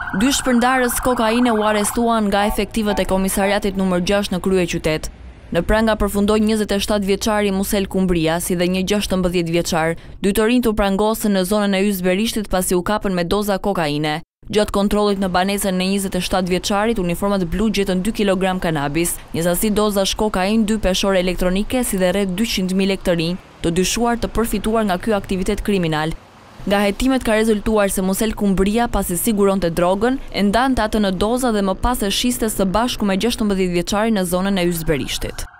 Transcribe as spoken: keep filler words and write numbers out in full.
Dy shpërndarës kokaine u arrestuan nga efektivët e komisariatit numër gjashtë në kryeqytet. Në pranga përfundoi njëzet e shtatë vjeçari Musel Kumbria, si dhe një gjashtëmbëdhjetë vjeçar. Dy të rinjt u prangosën në zonën e Yzberishtit pasi u kapën me doza kokaine. Gjatë kontrollit në banesën e njëzet e shtatë vjeçarit, uniformat blu gjetën dy kilogram kanabis, një sasi dozash kokain, dy peshore elektronike, si dhe rreth dyqind mijë lekë të rinj, të dyshuar të përfituar nga ky aktivitet kriminal. Nga hetimet ka rezultuar se Musel Kumbria, pasi siguronte drogën, e ndante atë në doza dhe më pas e shiste së bashku me gjashtëmbëdhjetë vjeçarin në zonën e Yzberishtit.